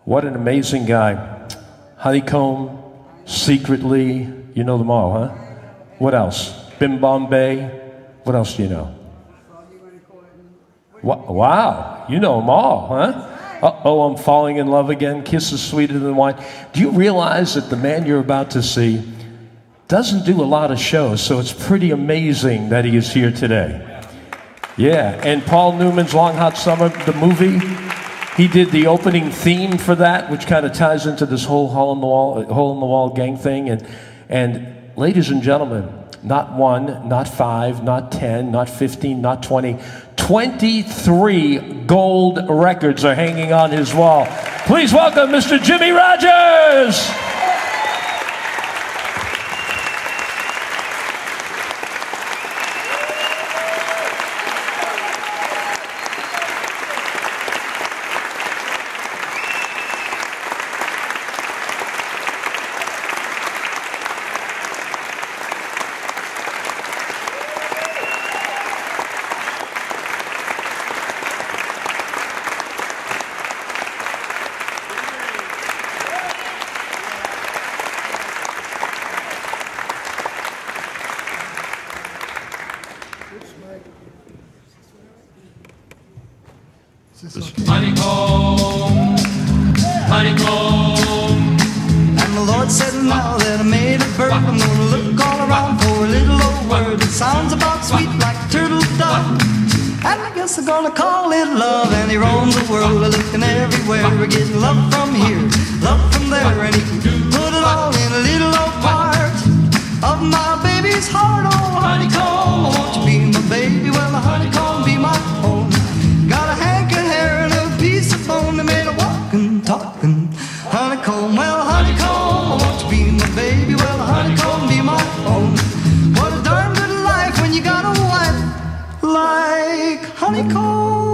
What an amazing guy. Honeycomb, Secretly, you know them all, huh? What else? Bim Bombay. What else do you know? Wow, you know them all, huh? Uh-oh, I'm falling in love again. Kisses sweeter than wine. Do you realize that the man you're about to see doesn't do a lot of shows, so it's pretty amazing that he is here today. Yeah, and Paul Newman's Long Hot Summer, the movie, he did the opening theme for that, which kind of ties into this whole hole in the wall gang thing. And ladies and gentlemen, not 1, not 5, not 10, not 15, not 20, 23 gold records are hanging on his wall. Please welcome Mr. Jimmie Rodgers. Honeycomb, honeycomb. And the Lord said, now that I made a bird, I'm gonna look all around for a little old word that sounds about sweet like turtle dove. And I guess I'm gonna call it love. And he roams the world looking everywhere, getting love from here, love from there, and he can put it all in a little old part of my baby's heart. Oh, honeycomb, won't you be my baby? Well, the honeycomb be my home. Got a hank of hair and a piece of bone that made a walking, talking honeycomb. Well, honeycomb, won't you be my baby? Well, the honeycomb be my home. What a darn good life when you got a wife like honeycomb.